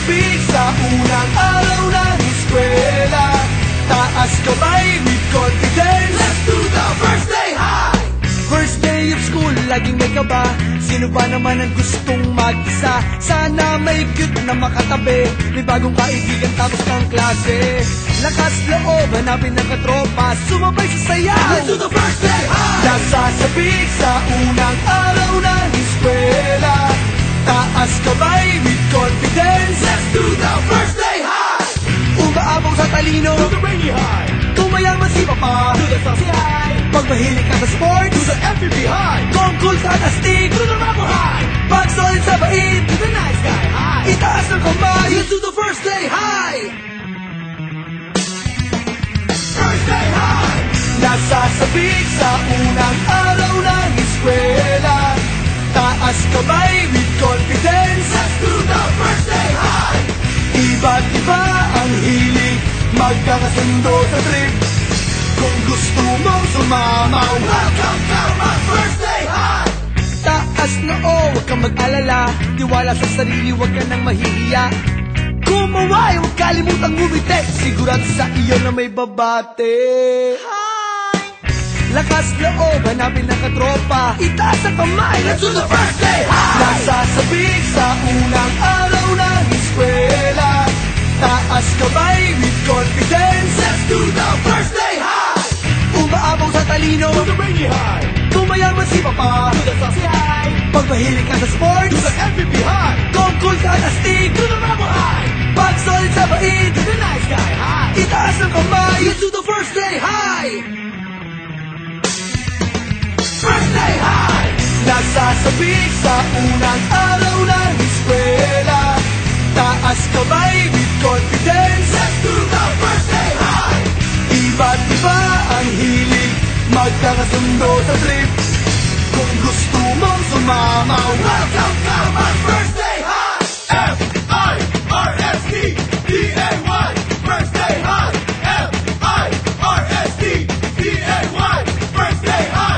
Nasasabik sa unang araw ng eskwela, taas kamay with confidence. Let's do the first day high! First day of school, laging may kaba. Sino ba naman ang gustong mag-isa? Sana may cute na makatabi, may bagong kaibigan tapos ng klase. Lakas loob, hanapin ng katropa, sumabay sa sayaw. Let's do the first day high! Nasasabik sa unang araw ng eskwela, taas kamay with confidence. Let's do the first day high! Umaabaw sa talino, Do the rainy high, kung mayaman si papa, do the saucy high, pag mahilig ka sa sports, do the FPP high, kung cool ka na stick, do the rubber high, pag solid sa bait, do the nice guy high. itaas ng kamay. Let's do the first day high! First day high, Nasasabik sa unang araw ng eskwela, taas kamay with confidence. let's do the first day high. Iba't iba ang hilig, magkakasundo sa trip. Kung gusto mong sumama, Welcome to my first day high. taas na huwag kang mag-alala, tiwala sa sarili, huwag ka nang mahihiya. Kumaway, huwag kalimutang ngumiti, sigurado sa iyo na may babate. Lakas loob, hanapin ng katropa, itaas ang kamay. Let's do the first day high. Nasasabik sa unang araw ng eskwela, taas kamay with confidence. Let's do the first day high. Umaabaw sa talino, Do the rainy high, kung mayaman si papa, do the saucy high, pag mahilig ka sa do sports, the FPP high, kung cool ka na stick, do the rubber high, pag solid sa bait, do the nice guy high. itaas ng kamay. Let's do the first day high! First day high, Nasasabik sa unang araw ng eskwela, taas kamay with confidence. let's do the first day high. Iba't iba ang hilig, magkakasundo sa trip. Kung gusto mong sumama, Welcome to my first day high. F-I-R-S-T-D-A-Y, first day high. F-I-R-S-T-D-A-Y, first day high.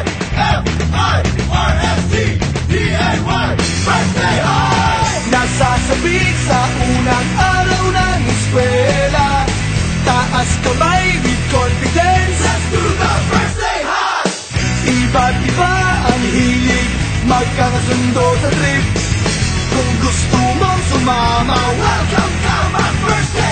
F-I-R-S-T-D-A-Y, first day high. nasasabik sa unang araw ng eskwela, taas kamay with confidence. Let's do the first day high. Iba't iba ang hilig, magkakasundo sa trip. Kung gusto mong sumama, Welcome to my first day